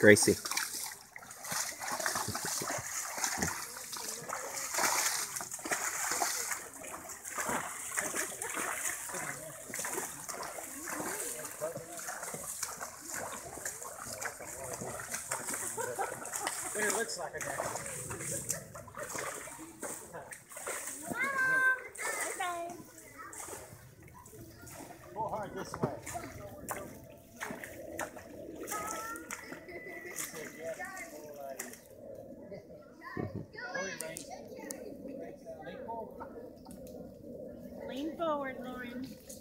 Gracie. It looks like a neck. Pull hard this way. Lean forward, Lauren.